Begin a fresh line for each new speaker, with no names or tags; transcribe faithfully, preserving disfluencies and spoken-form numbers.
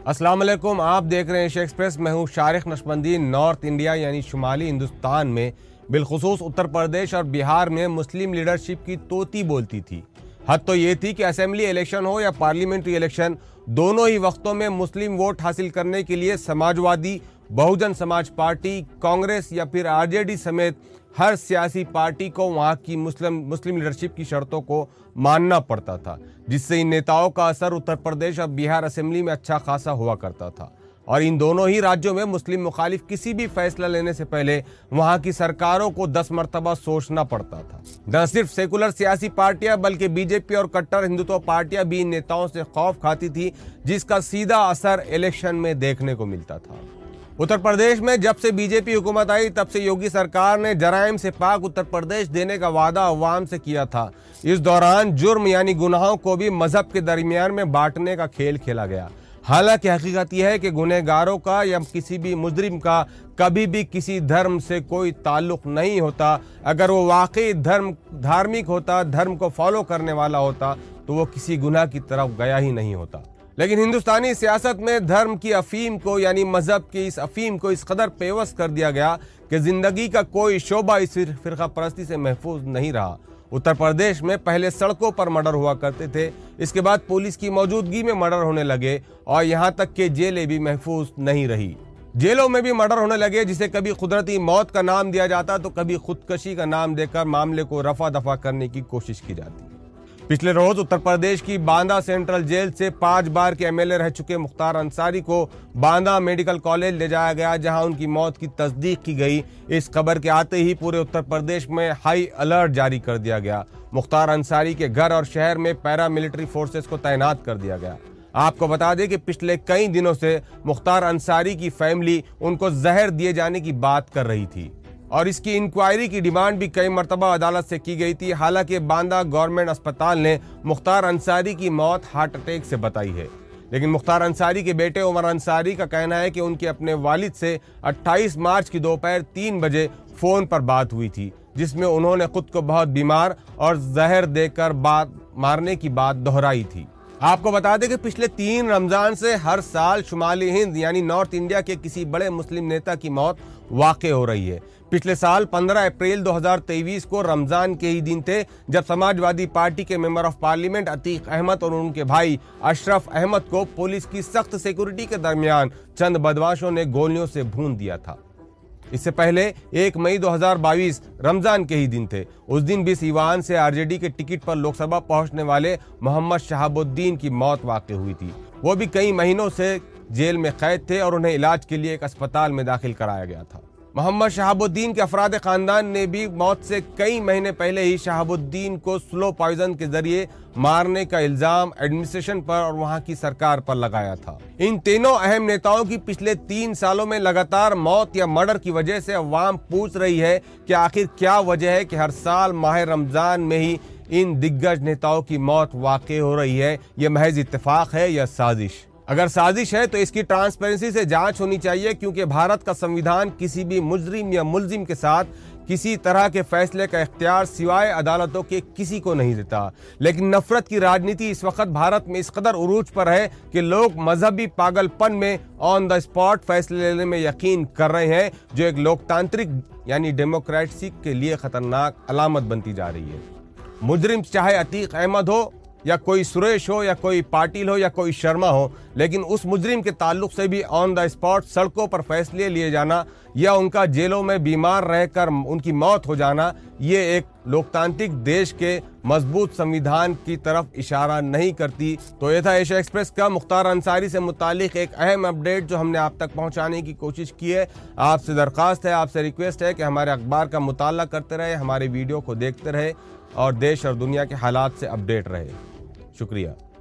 अस्सलाम वालेकुम, आप देख रहे हैं एशिया एक्सप्रेस। मैं हूं शारिक नशबंदी। नॉर्थ इंडिया यानी शुमाली हिंदुस्तान में, बिलखुसूस उत्तर प्रदेश और बिहार में मुस्लिम लीडरशिप की तोती बोलती थी। हद तो ये थी कि असेंबली इलेक्शन हो या पार्लियामेंट्री इलेक्शन, दोनों ही वक्तों में मुस्लिम वोट हासिल करने के लिए समाजवादी, बहुजन समाज पार्टी, कांग्रेस या फिर आरजेडी समेत हर सियासी पार्टी को वहां की मुस्लिम मुस्लिम लीडरशिप की शर्तों को मानना पड़ता था, जिससे इन नेताओं का असर उत्तर प्रदेश और बिहार असेंबली में अच्छा खासा हुआ करता था। और इन दोनों ही राज्यों में मुस्लिम मुखालिफ किसी भी फैसला लेने से पहले वहां की सरकारों को दस मरतबा सोचना पड़ता था। न सिर्फ सेकुलर सियासी पार्टियां बल्कि बीजेपी और कट्टर हिंदुत्व पार्टियां भी इन नेताओं से खौफ खाती थी, जिसका सीधा असर इलेक्शन में देखने को मिलता था। उत्तर प्रदेश में जब से बीजेपी हुकूमत आई, तब से योगी सरकार ने जराइम से पाक उत्तर प्रदेश देने का वादा अवाम से किया था। इस दौरान जुर्म यानी गुनाहों को भी मजहब के दरमियान में बांटने का खेल खेला गया। हालांकि हकीकत यह है कि गुनहगारों का या किसी भी मुजरिम का कभी भी किसी धर्म से कोई ताल्लुक नहीं होता। अगर वो वाकई धर्म धार्मिक होता, धर्म को फॉलो करने वाला होता, तो वो किसी गुनाह की तरफ गया ही नहीं होता। लेकिन हिंदुस्तानी सियासत में धर्म की अफीम को यानी मजहब की इस अफीम को इस कदर पेवस कर दिया गया कि जिंदगी का कोई शोबा इस फिरका परस्ती से महफूज नहीं रहा। उत्तर प्रदेश में पहले सड़कों पर मर्डर हुआ करते थे, इसके बाद पुलिस की मौजूदगी में मर्डर होने लगे और यहाँ तक कि जेलें भी महफूज नहीं रही। जेलों में भी मर्डर होने लगे, जिसे कभी कुदरती मौत का नाम दिया जाता तो कभी खुदकशी का नाम देकर मामले को रफा दफा करने की कोशिश की जाती। पिछले रोज उत्तर प्रदेश की बांदा सेंट्रल जेल से पांच बार के एमएलए रह चुके मुख्तार अंसारी को बांदा मेडिकल कॉलेज ले जाया गया, जहां उनकी मौत की तस्दीक की गई। इस खबर के आते ही पूरे उत्तर प्रदेश में हाई अलर्ट जारी कर दिया गया। मुख्तार अंसारी के घर और शहर में पैरामिलिट्री फोर्सेस को तैनात कर दिया गया। आपको बता दें कि पिछले कई दिनों से मुख्तार अंसारी की फैमिली उनको जहर दिए जाने की बात कर रही थी और इसकी इंक्वायरी की डिमांड भी कई मरतबा अदालत से की गई थी। हालांकि बांदा गवर्नमेंट अस्पताल ने मुख्तार अंसारी की मौत हार्ट अटैक से बताई है, लेकिन मुख्तार अंसारी के बेटे उमर अंसारी का कहना है कि उनके अपने वालिद से अट्ठाईस मार्च की दोपहर तीन बजे फोन पर बात हुई थी, जिसमें उन्होंने खुद को बहुत बीमार और जहर देकर बात मारने की बात दोहराई थी। आपको बता दें कि पिछले तीन रमजान से हर साल शुमाली हिंद यानी नॉर्थ इंडिया के किसी बड़े मुस्लिम नेता की मौत वाक़ हो रही है। पिछले साल पंद्रह अप्रैल दो हज़ार तेईस को रमजान के ही दिन थे जब समाजवादी पार्टी के member of parliament Atiq Ahmed और उनके भाई अशरफ अहमद को पुलिस की सख्त सिक्योरिटी के दरमियान चंद बदमाशों ने गोलियों से भून दिया था। इससे पहले एक मई दो हज़ार बाईस रमजान के ही दिन थे। उस दिन भी सीवान से आरजेडी के टिकट पर लोकसभा पहुंचने वाले मोहम्मद शहाबुद्दीन की मौत वाक़ हुई थी। वो भी कई महीनों से जेल में कैद थे और उन्हें इलाज के लिए एक अस्पताल में दाखिल कराया गया था। मोहम्मद शहाबुद्दीन के अफराद खानदान ने भी मौत से कई महीने पहले ही शहाबुद्दीन को स्लो पॉइजन के जरिए मारने का इल्जाम एडमिनिस्ट्रेशन पर और वहां की सरकार पर लगाया था। इन तीनों अहम नेताओं की पिछले तीन सालों में लगातार मौत या मर्डर की वजह से अवाम पूछ रही है कि आखिर क्या वजह है कि हर साल माह रमजान में ही इन दिग्गज नेताओं की मौत वाक़ हो रही है। यह महज इत्तेफाक है या साजिश? अगर साजिश है तो इसकी ट्रांसपेरेंसी से जांच होनी चाहिए, क्योंकि भारत का संविधान किसी भी मुजरिम या मुलजिम के साथ किसी तरह के फैसले का इख्तियार सिवाय अदालतों के किसी को नहीं देता। लेकिन नफरत की राजनीति इस वक्त भारत में इस कदर उरूज पर है कि लोग मजहबी पागलपन में ऑन द स्पॉट फैसले लेने में यकीन कर रहे हैं, जो एक लोकतांत्रिक यानी डेमोक्रेसी के लिए खतरनाक अलामत बनती जा रही है। मुजरिम चाहे अतीक अहमद हो या कोई सुरेश हो या कोई पाटिल हो या कोई शर्मा हो, लेकिन उस मुजरिम के ताल्लुक से भी ऑन द स्पॉट सड़कों पर फैसले लिए जाना या उनका जेलों में बीमार रहकर उनकी मौत हो जाना, ये एक लोकतांत्रिक देश के मजबूत संविधान की तरफ इशारा नहीं करती। तो ये था एशिया एक्सप्रेस का मुख्तार अंसारी से मुतालिक एक अहम अपडेट जो हमने आप तक पहुंचाने की कोशिश की है। आपसे दरख्वास्त है, आपसे रिक्वेस्ट है कि हमारे अखबार का मुताला करते रहे, हमारे वीडियो को देखते रहे और देश और दुनिया के हालात से अपडेट रहे। शुक्रिया।